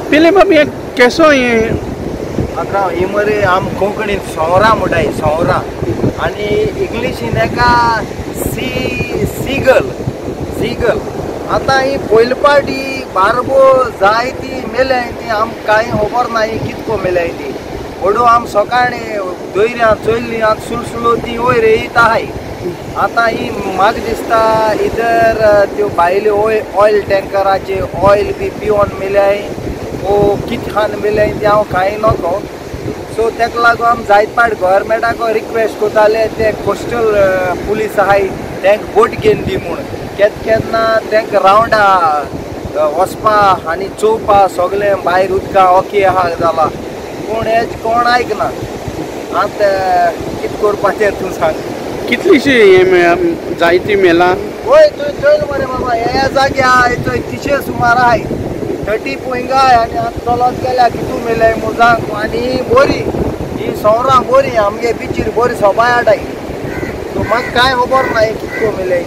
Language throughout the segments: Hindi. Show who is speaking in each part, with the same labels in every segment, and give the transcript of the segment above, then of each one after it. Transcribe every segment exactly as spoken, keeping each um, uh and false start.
Speaker 1: पहिले बाबी केसो ये
Speaker 2: आता ही मरे आम कोंकणीन सोवरा म्हणटाय सोवरा आनी इंग्लिशीन एका सी सीगल सीगल आता ही पयली पाटी बारबो जाय ती मेल्याय ती आम कांय खबर ना कितको मेल्याय ती ओडू आम सकाळी दोयऱ्या चोयल्ली सुलसुलो ती वयर येत आहाय आता ही म्हाका दिसता इधर त्यो भायले ऑयल टँकराचे ऑयल बी पिवन मेल्याय ओ कित खान मेल्याय ती हांव कांय नको सो तेका लागून आम जायत पाट गव्हर्मेंटाक रिक्वेस्ट कोताले ते कोस्टल पुलीस आहाय तांकां बोट घेवन दी म्हूण केद केन्ना तांकां रावंडा वचपा आनी चोवपा सगळें भायर उदका ओके आहा जाला पूण हेज कोण आयकना आतां कितें करपाचें तूं सांग
Speaker 1: कितलीशी जायती मेला
Speaker 2: होय तुवें चोयल मरे बाबा ह्या जाग्यार थंय तिशे सुमार आहाय थर्टी पोंगाय आनी आतां चलत गेल्या कितू मेल्याय मुजांक आनी बरी ही सोवरां बरी आमगे बिचीर बरी सोबाय आडाय सो म्हाका कांय खबर ना कितको मेल्याय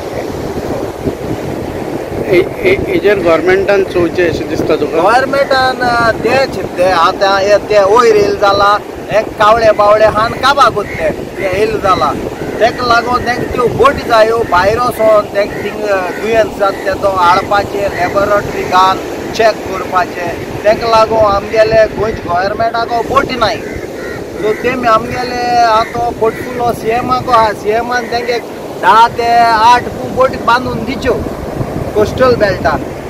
Speaker 1: हेजेर गव्हर्मेंटान चोवचें अशें दिसता तुका
Speaker 2: गव्हर्मेंटान तेच ते आतां हे ते वयर येयले जाला हे कावळे बावळे हान काबार कोत्ते ते येयले जाला तेका लागून तांकां त्यो बोटी जायो भायर वचोन तांकां थिंग दुयेंस जाता तो हाडपाचें लॅबोरेटरी घाल चॅक करपाचें तेका लागून आमगेले गोंयच्या गव्हर्मेंटाको बोटी नाय सो तेमी आमगेले आतां पोर्टफुलो सी एमाको आहा सी एमान तांगे धा ते आठ बोटी बांदून दिच्यो कोस्टल बेल्टार